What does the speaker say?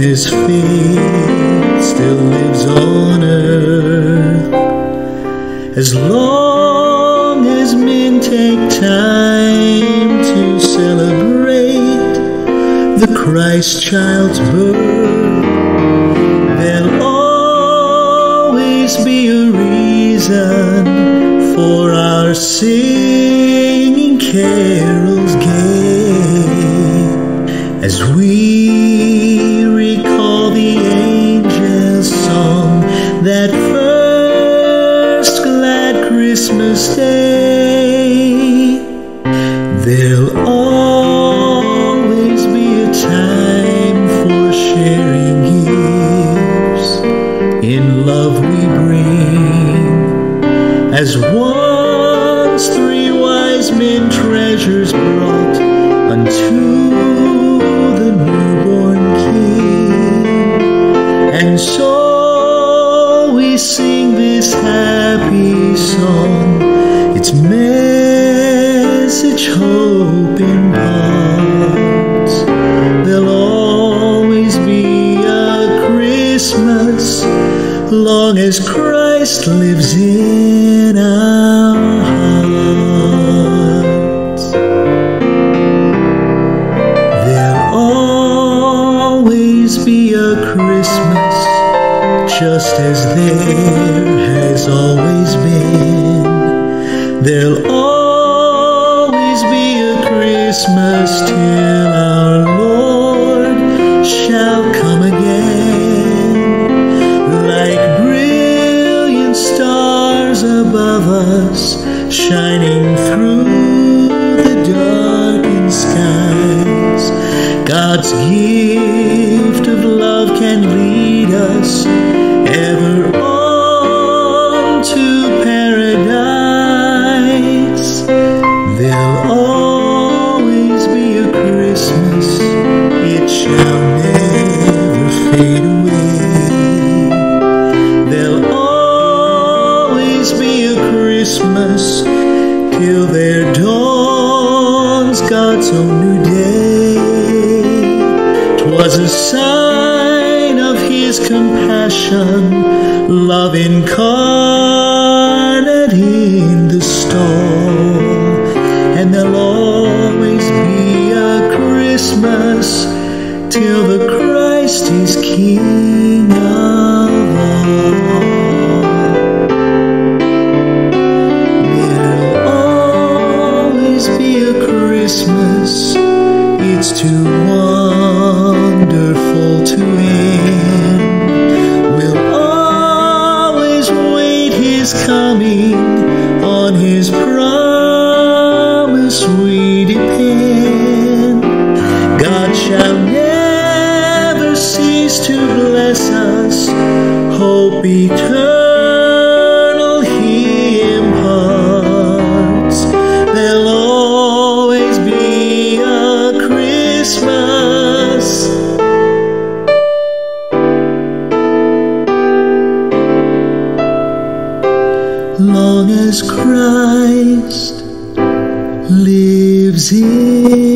His faith still lives on earth, as long as men take time to celebrate the Christ child's birth, there'll always be a reason for our singing carols gay, as we recall the angel's song that first glad Christmas day. There'll always be a time for sharing gifts in love we bring, as once 3 wise men treasures brought unto the newborn King. And so we sing this happy song, its message hope imparts. There'll always be a Christmas long as Christ lives in our hearts. There'll always be a Christmas, just as there has always been. There'll always be a Christmas till our Lord shall come again, like brilliant stars above us, shining through the darkened skies. God's gift of love can lead us ever on to paradise. There'll always be a Christmas, it shall never fade away. There'll always be a Christmas till there dawns God's own new day. 'Twas a sign of His compassion, love incarnate in the stall. And there'll always be a Christmas till the Christ is King of all. There'll always be a Christmas, it's too wonderful to end. We'll always wait His coming, on His promise we depend. God shall never cease to bless us, hope eternal He imparts. There'll always be a Christmas, long as Christ lives in